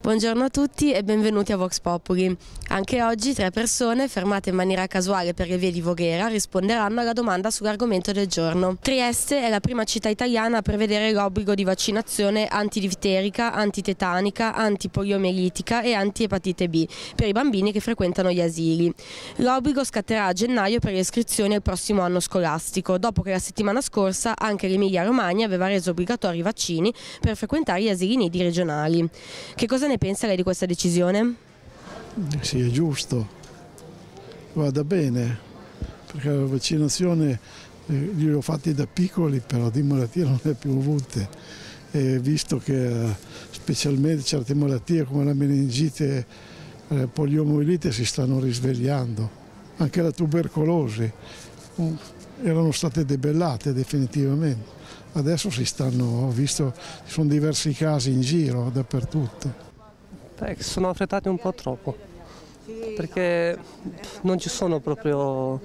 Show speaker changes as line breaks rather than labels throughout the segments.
Buongiorno a tutti e benvenuti a Vox Populi. Anche oggi 3 persone fermate in maniera casuale per le vie di Voghera risponderanno alla domanda sull'argomento del giorno. Trieste è la prima città italiana a prevedere l'obbligo di vaccinazione antidifterica, antitetanica, antipoliomielitica e antiepatite B per i bambini che frequentano gli asili. L'obbligo scatterà a gennaio per le iscrizioni al prossimo anno scolastico, dopo che la settimana scorsa anche l'Emilia-Romagna aveva reso obbligatori i vaccini per frequentare gli asili nidi regionali. Che cosa ne pensa lei di questa decisione?
Sì, è giusto, vada bene, perché la vaccinazione li ho fatti da piccoli, però di malattie non ne ho più avute. E visto che specialmente certe malattie come la meningite e la poliomielite si stanno risvegliando, anche la tubercolosi erano state debellate definitivamente. Adesso ho visto ci sono diversi casi in giro dappertutto.
Sono affrettati un po' troppo, perché non ci sono proprio,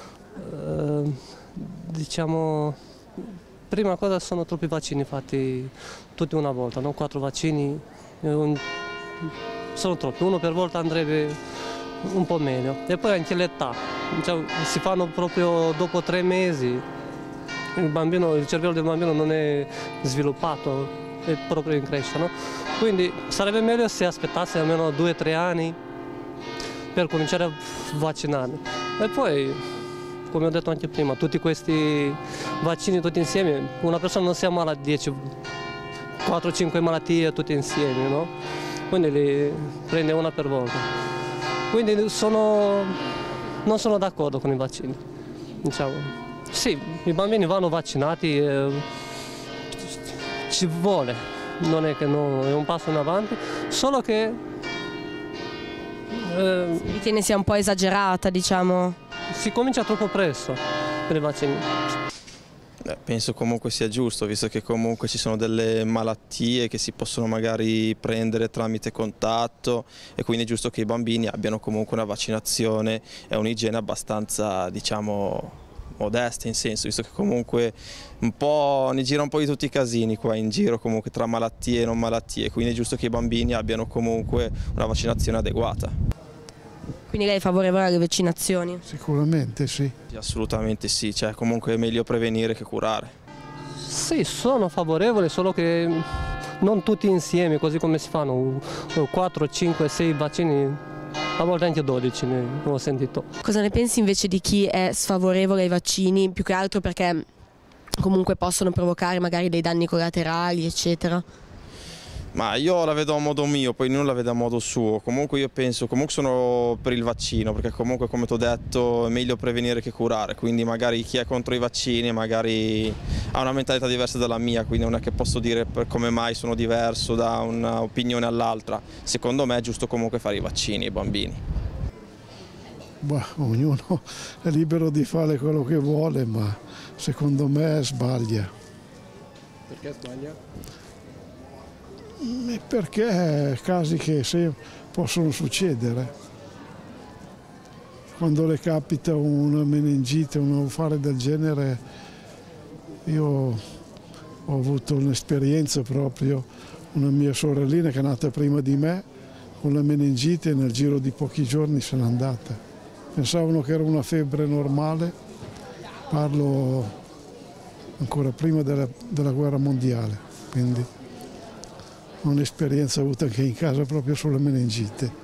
diciamo, prima cosa sono troppi vaccini fatti tutti una volta, no? 4 vaccini, sono troppi, uno per volta andrebbe un po' meglio. E poi anche l'età, diciamo, si fanno proprio dopo 3 mesi, il cervello del bambino non è sviluppato, è proprio in crescita, no? Quindi sarebbe meglio se aspettasse almeno 2-3 anni per cominciare a vaccinarli. E poi, come ho detto anche prima, tutti questi vaccini tutti insieme, una persona non si ammala di 4-5 malattie tutte insieme, no? Quindi li prende una per volta. Quindi non sono d'accordo con i vaccini, diciamo. Sì, i bambini vanno vaccinati, ci vuole. Non è che è un passo in avanti, solo che
ritiene sia un po' esagerata, diciamo?
Si comincia troppo presto per i vaccini.
Penso comunque sia giusto, visto che comunque ci sono delle malattie che si possono magari prendere tramite contatto e quindi è giusto che i bambini abbiano comunque una vaccinazione e un'igiene abbastanza, diciamo, modeste, in senso, visto che comunque ne gira un po' di tutti i casini qua in giro, comunque tra malattie e non malattie, quindi è giusto che i bambini abbiano comunque una vaccinazione adeguata.
Quindi lei è favorevole alle vaccinazioni?
Sicuramente sì.
Assolutamente sì, cioè comunque è meglio prevenire che curare.
Sì, sono favorevole, solo che non tutti insieme, così come si fanno 4, 5, 6 vaccini. A volte anche 12, ne ho sentito.
Cosa ne pensi invece di chi è sfavorevole ai vaccini, più che altro perché comunque possono provocare magari dei danni collaterali, eccetera?
Ma io la vedo a modo mio, poi non la vedo a modo suo. Comunque io penso, comunque sono per il vaccino, perché comunque come ti ho detto è meglio prevenire che curare, quindi magari chi è contro i vaccini magari ha una mentalità diversa dalla mia, quindi non è che posso dire come mai sono diverso da un'opinione all'altra. Secondo me è giusto comunque fare i vaccini ai bambini.
Ognuno è libero di fare quello che vuole, ma secondo me sbaglia.
Perché sbaglia?
Perché casi che possono succedere. Quando le capita una meningite, un affare del genere, io ho avuto un'esperienza proprio, una mia sorellina che è nata prima di me, con la meningite e nel giro di pochi giorni se n'è andata. Pensavano che era una febbre normale, parlo ancora prima della guerra mondiale, quindi un'esperienza avuta anche in casa proprio sulla meningite.